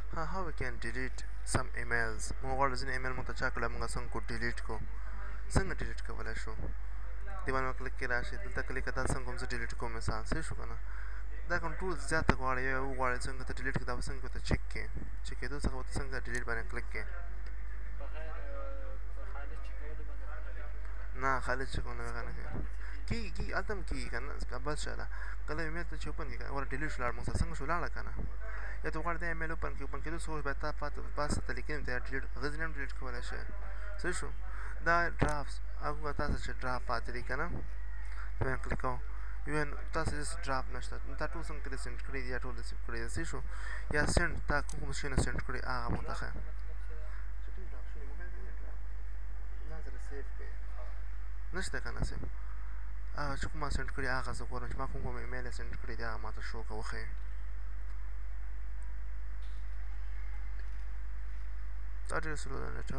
how we can delete some emails موږ غواړو ځینې ایمیل موږ ته چا کړه موږ څنګه کو ډیلیټ کو څنګه ډیلیټ کولی شو دې باندې کلیک کې راشي دلته کلیک دا څنګه کوم زه ډیلیټ کوم مثال صحیح شو که نه دا کنټرول زیاته غواړي یا وغواړي څنګه ته ډیلیټ کړې دا به څنګه ورته چک کړې چک کېدو څخه ورته څنګه ډیلیټ باندې کلیک کړې نه خالد چې کوم نه کنه کېږي هلته هم کېږي که نه بل شی ده کله ایمیل ته چې اوپن کړې که نه ور ډیلیټ شو لاړ موږ سره څنګه شو لاړه که نه یا ته غواړې دا ایمیل اوپن کړې اوپن کېدو څه وخت بیا تا پاسه ته لیکلي ته ډیلیټ هغه ځینې هم ډیلیټ کولی شې صحیح شو دا ډرافټس هغه تاسو چې ډرافټ پاتې دي که نه ته باندې کلیک کوو ایون تاسو هېڅ ډرافټ نشته تا ټول څنګه کړي سینډ کړي دي یا ټول ریسیو کړي دي صحیح شو یا سینډ تا کوم شي نه سینډ کړي هغه موږ ته ښیه نشته که نه صاحب هغه چې کوم ما سینډ کړي هغه زه ګورم چې ما کوم ایمیل یې سینډ کړي دي هغه ما ته شو که وښیې دا ډېر سلو ده نېټ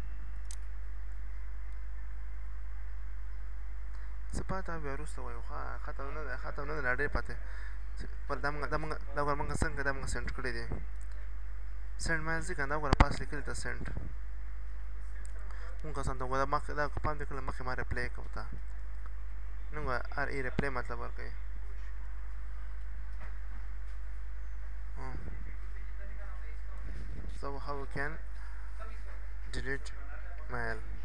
څه پاته بیا وروسته وایو ختم نه دی ختم نه دی لا ډېر پاتې دا ګوره موږ څنګه دا موږ سینډ کړي دي سینډ میل ځي که نه دا ګوره پاس لیکلي ته سینډ کوم کسان ته وګوره مخکې دا پام دې کړی مخکې ما ریپلی کوو ته نه ار ای ریپلی مطلب ورکوي so how we can delete mail